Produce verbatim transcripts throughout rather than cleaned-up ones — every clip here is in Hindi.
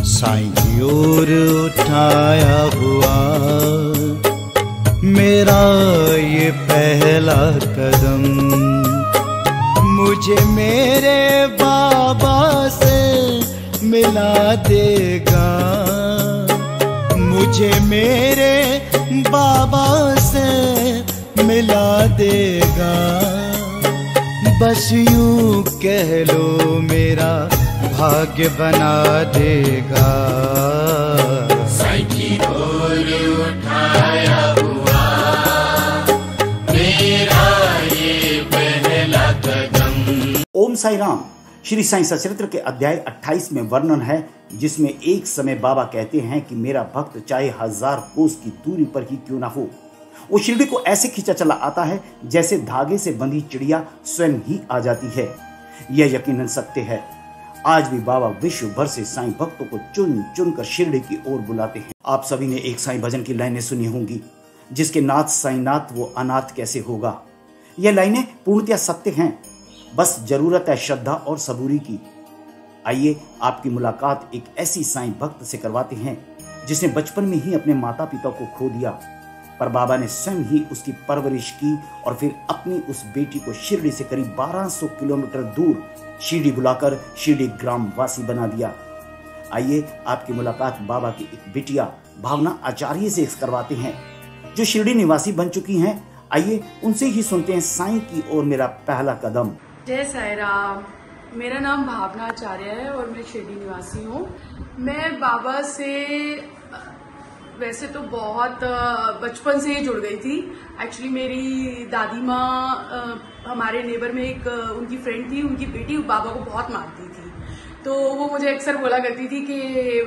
साईं की ओर उठाया हुआ मेरा ये पहला कदम, मुझे मेरे बाबा से मिला देगा, मुझे मेरे बाबा से मिला देगा। बस यूं कह लो मेरा भाग्य बना देगा। साईं की ओर उठाया हुआ मेरा ये पहला कदम। ओम साई राम। श्री साईं सचरित्र के अध्याय अट्ठाईस में वर्णन है, जिसमें एक समय बाबा कहते हैं कि मेरा भक्त चाहे हजार कोस की दूरी पर ही क्यों ना हो, वो शिरडी को ऐसे खींचा चला आता है जैसे धागे से बंधी चिड़िया स्वयं ही आ जाती है। यह यकीनन सत्य है। आज भी बाबा विश्व भर से साईं भक्तों को चुन चुन कर शिरडी की ओर बुलाते हैं। आप सभी ने एक साईं भजन की लाइनें सुनी होंगी, जिसके नाथ साईं नाथ वो अनाथ कैसे होगा। यह लाइनें पूर्णतया सत्य हैं, बस जरूरत है श्रद्धा और सबूरी की। आइए आपकी मुलाकात एक ऐसी साईं भक्त से करवाते हैं जिसने बचपन में ही अपने माता पिता को खो दिया, पर बाबा ने स्वयं ही उसकी परवरिश की और फिर अपनी उस बेटी को शिरडी से करीब बारह सौ किलोमीटर दूर शिरडी बुलाकर शिरडी ग्राम वासी बना दिया। आइए आपकी मुलाकात बाबा की एक बिटिया भावना आचार्य से करवाते हैं, जो शिरडी निवासी बन चुकी हैं। आइए उनसे ही सुनते हैं साईं की ओर मेरा पहला कदम। जय साई राम। मेरा नाम भावना आचार्य है और मैं शिरडी निवासी हूँ। मैं बाबा से वैसे तो बहुत बचपन से ही जुड़ गई थी। एक्चुअली मेरी दादी माँ, हमारे नेबर में एक उनकी फ्रेंड थी, उनकी बेटी बाबा को बहुत मानती थी, तो वो मुझे अक्सर बोला करती थी कि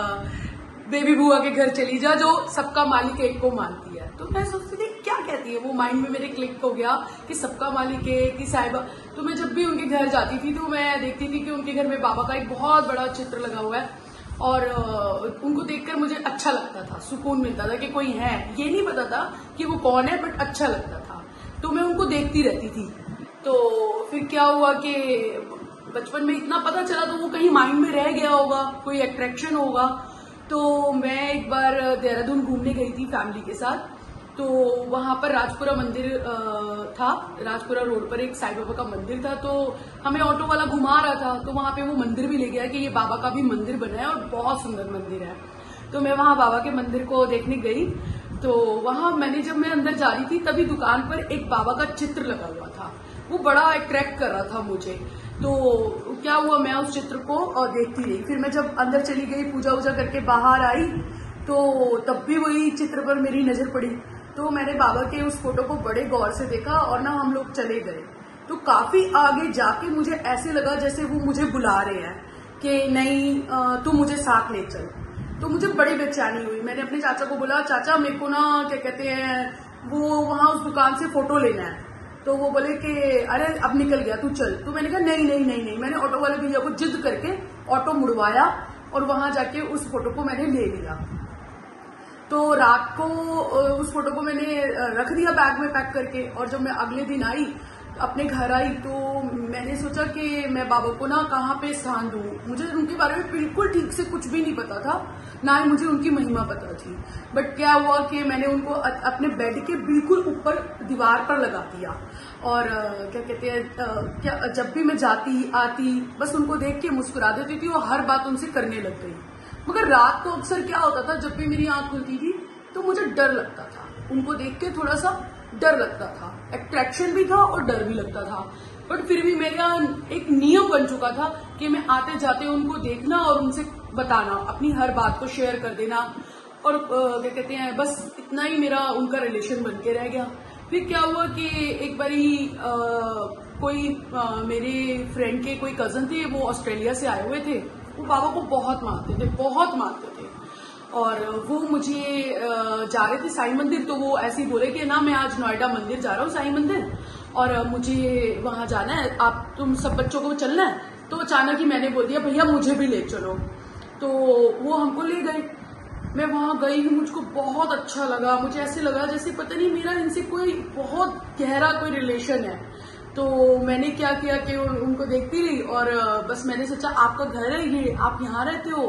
बेबी बुआ के घर चली जा, जो सबका मालिक एक को मानती है। तो मैं सोचती थी क्या कहती है, वो माइंड में मेरे क्लिक हो गया कि सबका मालिक एक कि साहिबा। तो मैं जब भी उनके घर जाती थी तो मैं देखती थी कि उनके घर में बाबा का एक बहुत बड़ा चित्र लगा हुआ है और उनको देखकर मुझे अच्छा लगता था, सुकून मिलता था कि कोई है। ये नहीं पता था कि वो कौन है, बट अच्छा लगता था, तो मैं उनको देखती रहती थी। तो फिर क्या हुआ कि बचपन में इतना पता चला तो वो कहीं माइंड में रह गया होगा, कोई अट्रैक्शन होगा। तो मैं एक बार देहरादून घूमने गई थी फैमिली के साथ, तो वहां पर राजपुरा मंदिर था, राजपुरा रोड पर एक साईं बाबा का मंदिर था। तो हमें ऑटो वाला घुमा रहा था, तो वहां पे वो मंदिर भी ले गया कि ये बाबा का भी मंदिर बना है और बहुत सुंदर मंदिर है। तो मैं वहां बाबा के मंदिर को देखने गई। तो वहां मैंने जब मैं अंदर जा रही थी तभी दुकान पर एक बाबा का चित्र लगा हुआ था, वो बड़ा अट्रैक्ट कर रहा था मुझे। तो क्या हुआ, मैं उस चित्र को देखती रही। फिर मैं जब अंदर चली गई, पूजा वूजा करके बाहर आई, तो तब भी वही चित्र पर मेरी नजर पड़ी। तो मैंने बाबा के उस फोटो को बड़े गौर से देखा और ना हम लोग चले गए। तो काफी आगे जाके मुझे ऐसे लगा जैसे वो मुझे बुला रहे हैं कि नहीं तू मुझे साथ ले चल। तो मुझे बड़ी बेचैनी हुई। मैंने अपने चाचा को बोला, चाचा मेरे को ना क्या कहते हैं वो वहां उस दुकान से फोटो लेना है। तो वो बोले कि अरे अब निकल गया तू चल। तो मैंने कहा नहीं नहीं नहीं नहीं। मैंने ऑटो वाले भैया को जिद करके ऑटो मुड़वाया और वहां जाके उस फोटो को मैंने ले लिया। तो रात को उस फोटो को मैंने रख दिया बैग में पैक करके, और जब मैं अगले दिन आई अपने घर आई तो मैंने सोचा कि मैं बाबा को ना कहाँ पे स्थान दूं। मुझे उनके बारे में बिल्कुल ठीक से कुछ भी नहीं पता था, ना ही मुझे उनकी महिमा पता थी। बट क्या हुआ कि मैंने उनको अपने बेड के बिल्कुल ऊपर दीवार पर लगा दिया और क्या कहते हैं क्या जब भी मैं जाती आती बस उनको देख के मुस्कुरा देती थी और हर बात उनसे करने लग गई। मगर रात को अक्सर क्या होता था, जब भी मेरी आंख खुलती थी तो मुझे डर लगता था, उनको देख के थोड़ा सा डर लगता था, अट्रैक्शन भी था और डर भी लगता था। बट फिर भी मेरा एक नियम बन चुका था कि मैं आते जाते उनको देखना और उनसे बताना, अपनी हर बात को शेयर कर देना। और क्या कहते हैं बस इतना ही मेरा उनका रिलेशन बन के रह गया। फिर क्या हुआ कि एक बारी आ, कोई आ, मेरे फ्रेंड के कोई कजन थे, वो ऑस्ट्रेलिया से आए हुए थे, वो बाबा को बहुत मानते थे, बहुत मानते थे। और वो मुझे जा रहे थे साईं मंदिर, तो वो ऐसे ही बोले कि ना मैं आज नोएडा मंदिर जा रहा हूँ साईं मंदिर, और मुझे वहां जाना है, आप तुम सब बच्चों को चलना है। तो अचानक ही मैंने बोल दिया भैया मुझे भी ले चलो। तो वो हमको ले गए। मैं वहां गई, मुझको बहुत अच्छा लगा। मुझे ऐसे लगा जैसे पता नहीं मेरा इनसे कोई बहुत गहरा कोई रिलेशन है। तो मैंने क्या किया कि उनको देखती रही और बस मैंने सोचा आपका घर है ये, आप यहाँ रहते हो,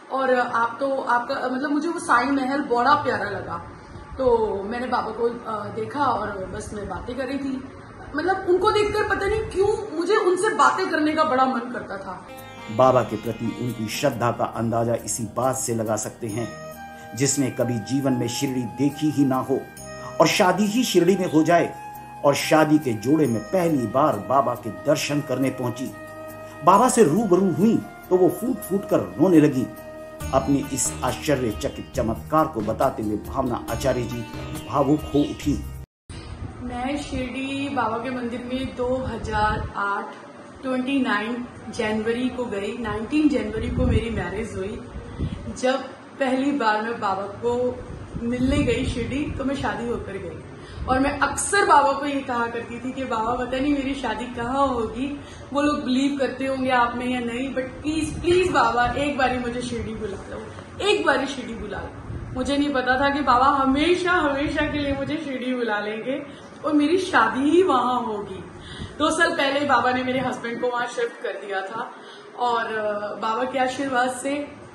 और आप तो आपका मतलब मुझे वो साईं महल बड़ा प्यारा लगा। तो मैंने बाबा को देखा और बस मैं बातें कर रही थी। मतलब उनको देखकर पता नहीं क्यों मुझे उनसे बातें करने का बड़ा मन करता था। बाबा के प्रति उनकी श्रद्धा का अंदाजा इसी बात से लगा सकते हैं, जिसने कभी जीवन में शिरडी देखी ही ना हो और शादी ही शिरडी में हो जाए और शादी के जोड़े में पहली बार बाबा के दर्शन करने पहुंची। बाबा से रूबरू हुई तो वो फूट फूट कर रोने लगी। अपनी इस आश्चर्यचकित चमत्कार को बताते हुए भावना आचार्य जी भावुक हो उठी। मैं शिरडी बाबा के मंदिर में दो हज़ार आठ उनतीस जनवरी को गई। उन्नीस जनवरी को मेरी मैरिज हुई। जब पहली बार मैं बाबा को मिलने गई शिरडी तो मैं शादी होकर गई और मैं अक्सर बाबा को ये कहा करती थी कि बाबा पता नहीं मेरी शादी कहाँ होगी, वो लोग बिलीव करते होंगे आप में या नहीं, बट प्लीज प्लीज बाबा एक बारी मुझे शिरडी बुला लो, एक बारी शिरडी बुला लो। मुझे नहीं पता था कि बाबा हमेशा हमेशा के लिए मुझे शिरडी बुला लेंगे और मेरी शादी ही वहां होगी। दो साल पहले बाबा ने मेरे हस्बैंड को वहां शिफ्ट कर दिया था और बाबा के आशीर्वाद से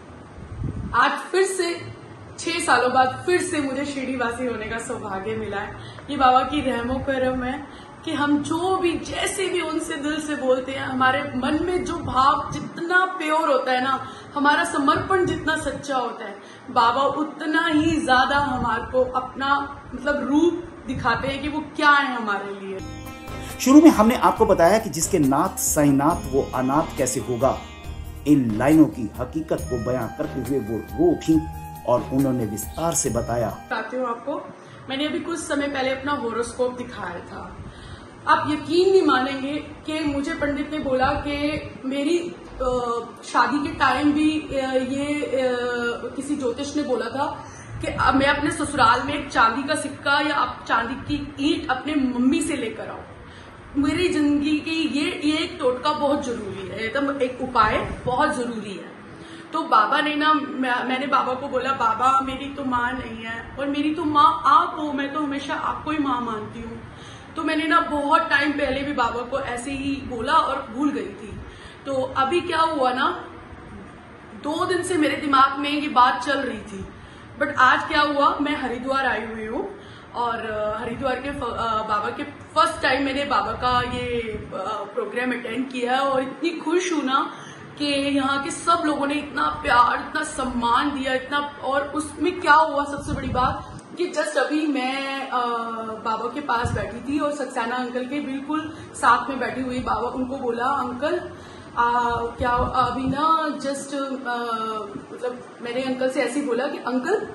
आज फिर से छह सालों बाद फिर से मुझे शिरडी वासी होने का सौभाग्य मिला है। ये बाबा की रहमो करम है कि हम जो भी जैसे भी उनसे दिल से बोलते हैं, हमारे मन में जो भाव जितना प्योर होता है ना, हमारा समर्पण जितना सच्चा होता है, बाबा उतना ही ज्यादा हमारे को अपना मतलब रूप दिखाते हैं कि वो क्या है हमारे लिए। शुरू में हमने आपको बताया कि जिसके नाथ साईनाथ वो अनाथ कैसे होगा। इन लाइनों की हकीकत को बयां करते हुए वो रो उठी और उन्होंने विस्तार से बताया। बताती हूँ आपको, मैंने अभी कुछ समय पहले अपना होरोस्कोप दिखाया था। आप यकीन नहीं मानेंगे कि मुझे पंडित ने बोला कि मेरी आ, शादी के टाइम भी आ, ये आ, किसी ज्योतिष ने बोला था कि अब मैं अपने ससुराल में एक चांदी का सिक्का या आप चांदी की ईंट अपने मम्मी से लेकर आओ। मेरी जिंदगी की ये ये एक टोटका बहुत जरूरी है, एकदम तो एक उपाय बहुत जरूरी है। तो बाबा ने ना मैं, मैंने बाबा को बोला बाबा मेरी तो माँ नहीं है और मेरी तो माँ आप हो, मैं तो हमेशा आपको ही माँ मानती हूँ। तो मैंने ना बहुत टाइम पहले भी बाबा को ऐसे ही बोला और भूल गई थी। तो अभी क्या हुआ ना, दो दिन से मेरे दिमाग में ये बात चल रही थी, बट आज क्या हुआ, मैं हरिद्वार आई हुई हूँ और हरिद्वार के बाबा के फर्स्ट टाइम मैंने बाबा का ये प्रोग्राम अटेंड किया और इतनी खुश हूं ना कि यहाँ के सब लोगों ने इतना प्यार इतना सम्मान दिया इतना। और उसमें क्या हुआ सबसे बड़ी बात कि जस्ट अभी मैं बाबा के पास बैठी थी और सक्सेना अंकल के बिल्कुल साथ में बैठी हुई, बाबा उनको बोला अंकल आ, क्या अभी ना जस्ट मतलब मैंने अंकल से ऐसे ही बोला कि अंकल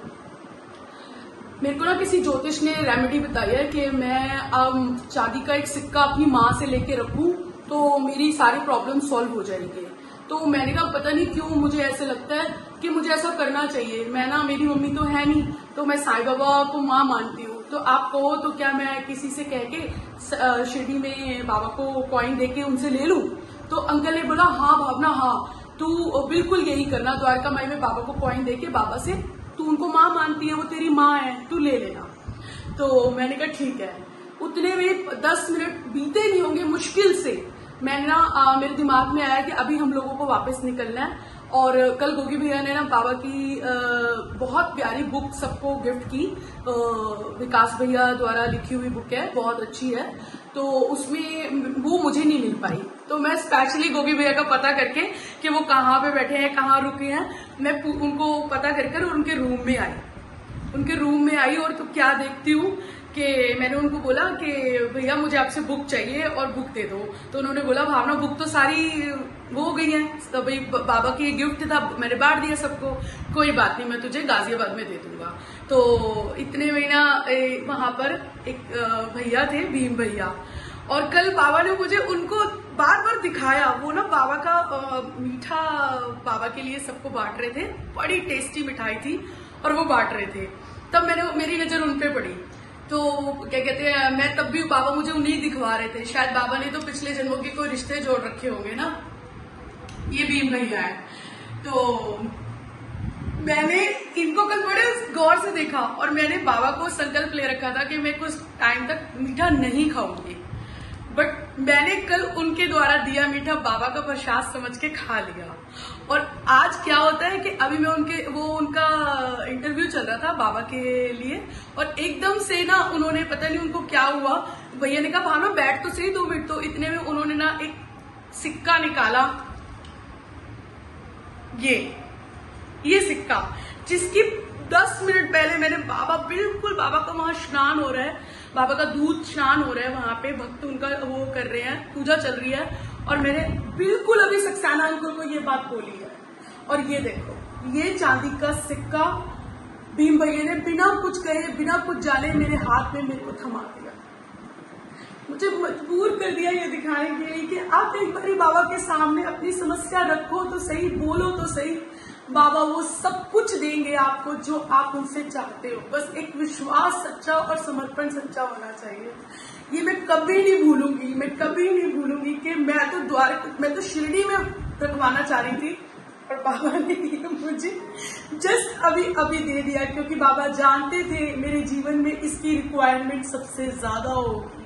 मेरे को ना किसी ज्योतिष ने रेमेडी बताई है कि मैं अब चांदी का एक सिक्का अपनी माँ से लेके रखूं तो मेरी सारी प्रॉब्लम सॉल्व हो जाएंगे। तो मैंने कहा पता नहीं क्यों मुझे ऐसे लगता है कि मुझे ऐसा करना चाहिए। मैं ना मेरी मम्मी तो है नहीं, तो मैं साईं बाबा को माँ मानती हूँ, तो आप कहो तो क्या मैं किसी से कह के शिरडी में बाबा को कॉइन दे के उनसे ले लूं? तो अंकल ने बोला हाँ भावना हाँ तू बिल्कुल यही करना, द्वारका माई में बाबा को कॉइन दे के बाबा से तू उनको माँ मानती है, वो तेरी माँ है, तू ले लेना। तो मैंने कहा ठीक है। उतने में दस मिनट बीते नहीं होंगे मुश्किल से, मैंने ना आ, मेरे दिमाग में आया कि अभी हम लोगों को वापस निकलना है। और कल गोगी भैया ने ना बाबा की आ, बहुत प्यारी बुक सबको गिफ्ट की, आ, विकास भैया द्वारा लिखी हुई बुक है, बहुत अच्छी है। तो उसमें वो मुझे नहीं मिल पाई, तो मैं स्पेशली गोगी भैया का पता करके कि वो कहाँ पे बैठे हैं कहाँ रुके हैं, मैं उनको पता कर कर उनके रूम में आई उनके रूम में आई और तो क्या देखती हूँ कि मैंने उनको बोला कि भैया मुझे आपसे बुक चाहिए और बुक दे दो। तो उन्होंने बोला भावना बुक तो सारी वो हो गई है, तो भाई बाबा की गिफ्ट था मैंने बांट दिया सबको, कोई बात नहीं मैं तुझे गाजियाबाद में दे दूंगा। तो इतने में ना वहां पर एक भैया थे, भीम भैया, और कल बाबा ने मुझे उनको बार बार दिखाया। वो ना बाबा का आ, मीठा बाबा के लिए सबको बांट रहे थे, बड़ी टेस्टी मिठाई थी और वो बांट रहे थे। तब मैंने मेरी नजर उन पे पड़ी, तो क्या कहते हैं मैं तब भी बाबा मुझे उन्हीं दिखवा रहे थे। शायद बाबा ने तो पिछले जन्मों के कोई रिश्ते जोड़ रखे होंगे ना। ये भीम भैया है। तो मैंने इनको कल बड़े गौर से देखा और मैंने बाबा को संकल्प ले रखा था कि मैं कुछ टाइम तक मीठा नहीं खाऊंगी, बट मैंने कल उनके द्वारा दिया मीठा बाबा का प्रसाद समझ के खा लिया। और आज क्या होता है कि अभी मैं रहा था बाबा के लिए, और एकदम से ना उन्होंने, पता नहीं उनको क्या हुआ, भैया ने कहा भावना बैठ तो सही दो मिनट, तो इतने में उन्होंने ना एक सिक्का निकाला, ये ये सिक्का, जिसकी दस मिनट पहले मैंने बाबा, बिल्कुल बाबा का वहां स्नान हो रहा है, बाबा का दूध स्नान हो रहा है, वहां पे भक्त उनका वो कर रहे हैं, पूजा चल रही है, और मैंने बिल्कुल अभी सक्सेना अंकल को ये बात बोली है। और ये देखो, ये चांदी का सिक्का भीम भैया ने बिना कुछ कहे, बिना कुछ जाने मेरे हाथ में मेरे को थमा दिया, मुझे मजबूर कर दिया ये दिखाने के लिए कि आप एक बार बाबा के सामने अपनी समस्या रखो तो सही, बोलो तो सही, बाबा वो सब कुछ देंगे आपको जो आप उनसे चाहते हो, बस एक विश्वास सच्चा और समर्पण सच्चा होना चाहिए। ये मैं कभी नहीं भूलूंगी, मैं कभी नहीं भूलूंगी कि मैं तो द्वार मैं तो शिरडी में रखवाना चाह रही थी, और बाबा ने मुझे जस्ट अभी अभी दे दिया, क्योंकि बाबा जानते थे मेरे जीवन में इसकी रिक्वायरमेंट सबसे ज्यादा होगी।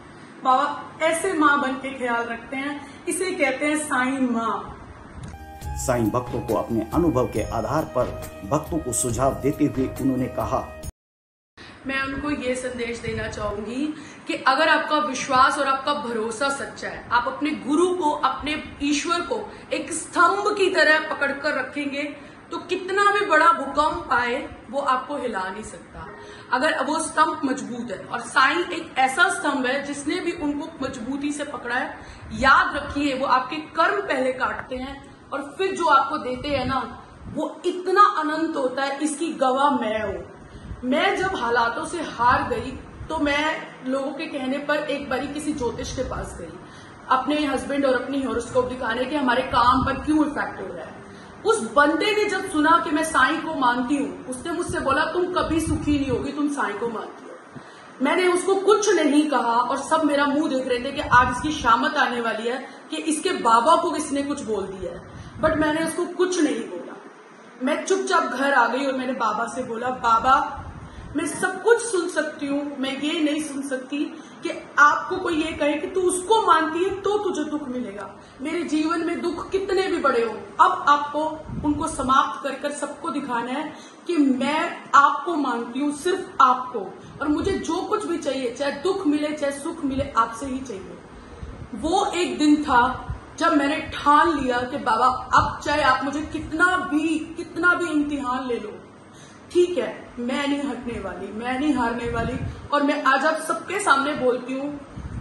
बाबा ऐसे माँ बन के ख्याल रखते हैं, इसे कहते हैं साईं माँ। साईं भक्तों को अपने अनुभव के आधार पर भक्तों को सुझाव देते हुए उन्होंने कहा, मैं उनको ये संदेश देना चाहूंगी कि अगर आपका विश्वास और आपका भरोसा सच्चा है, आप अपने गुरु को, अपने ईश्वर को एक स्तंभ की तरह पकड़कर रखेंगे तो कितना भी बड़ा भूकंप आए वो आपको हिला नहीं सकता, अगर वो स्तंभ मजबूत है। और साईं एक ऐसा स्तंभ है जिसने भी उनको मजबूती से पकड़ा है। याद रखिए, वो आपके कर्म पहले काटते हैं और फिर जो आपको देते हैं ना, वो इतना अनंत होता है। इसकी गवाह मैं हूं। मैं जब हालातों से हार गई तो मैं लोगों के कहने पर एक बारी किसी ज्योतिष के पास गई, अपने हस्बैंड और अपनी हॉरोस्कोप दिखाने के हमारे काम पर क्यों इफेक्ट हो रहा है। उस बंदे ने जब सुना कि मैं साईं को मानती हूँ, उसने मुझसे बोला तुम कभी सुखी नहीं होगी, तुम साईं को मानती हो। मैंने उसको कुछ नहीं कहा और सब मेरा मुंह देख रहे थे कि आज इसकी शामत आने वाली है कि इसके बाबा को किसने कुछ बोल दिया है, बट मैंने उसको कुछ नहीं बोला। मैं चुपचाप घर आ गई और मैंने बाबा से बोला, बाबा मैं सब कुछ सुन सकती हूँ, मैं ये नहीं सुन सकती कि आपको कोई ये कहे कि तू उसको मानती है तो तुझे दुख मिलेगा। मेरे जीवन में दुख कितने भी बड़े हो, अब आपको उनको समाप्त कर कर सबको दिखाना है कि मैं आपको मानती हूँ, सिर्फ आपको, और मुझे जो कुछ भी चाहिए, चाहे दुख मिले चाहे सुख मिले, आपसे ही चाहिए। वो एक दिन था जब मैंने ठान लिया कि बाबा अब चाहे आप मुझे कितना भी कितना भी इम्तिहान ले लो, ठीक है, मैं नहीं हटने वाली, मैं नहीं हारने वाली। और मैं आज आप सबके सामने बोलती हूँ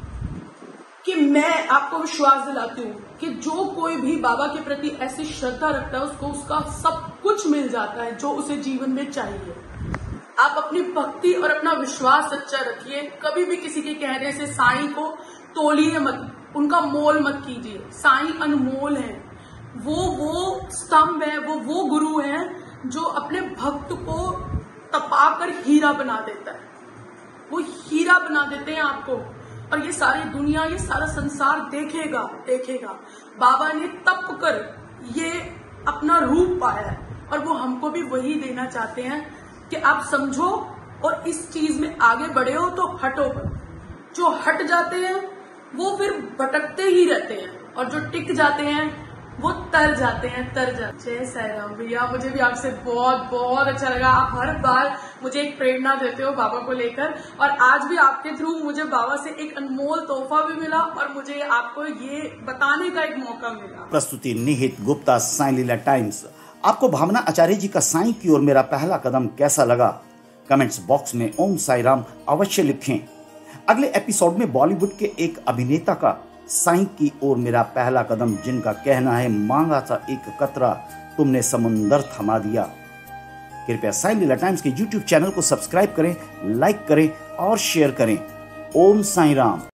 कि मैं आपको विश्वास दिलाती हूँ कि जो कोई भी बाबा के प्रति ऐसी श्रद्धा रखता है उसको उसका सब कुछ मिल जाता है जो उसे जीवन में चाहिए। आप अपनी भक्ति और अपना विश्वास सच्चा रखिए, कभी भी किसी के कहने से साईं को तोलिए मत, उनका मोल मत कीजिए। साईं अनमोल है, वो वो स्तंभ है, वो वो गुरु है जो अपने भक्त को तपाकर हीरा बना देता है। वो हीरा बना देते हैं आपको, और ये सारी दुनिया, ये सारा संसार देखेगा देखेगा बाबा ने तप कर ये अपना रूप पाया है, और वो हमको भी वही देना चाहते हैं कि आप समझो और इस चीज में आगे बढ़े हो तो हटो। जो हट जाते हैं वो फिर भटकते ही रहते हैं, और जो टिक जाते हैं वो तर जाते हैं तर जाते जय साईं राम। भैया मुझे भी आपसे बहुत बहुत अच्छा लगा, आप हर बार मुझे एक प्रेरणा देते हो बाबा को लेकर, और आज भी आपके थ्रू मुझे बाबा से एक अनमोल तोहफा भी मिला और मुझे आपको ये बताने का एक मौका मिला। प्रस्तुति निहित गुप्ता, साईं लीला टाइम्स। आपको भावना आचार्य जी का साईं की ओर मेरा पहला कदम कैसा लगा? कमेंट्स बॉक्स में ओम साईं राम अवश्य लिखें। अगले एपिसोड में बॉलीवुड के एक अभिनेता का साईं की ओर मेरा पहला कदम, जिनका कहना है मांगा था एक कतरा तुमने समुंदर थमा दिया। कृपया साईं लीला टाइम्स के यूट्यूब चैनल को सब्सक्राइब करें, लाइक करें और शेयर करें। ओम साईं राम।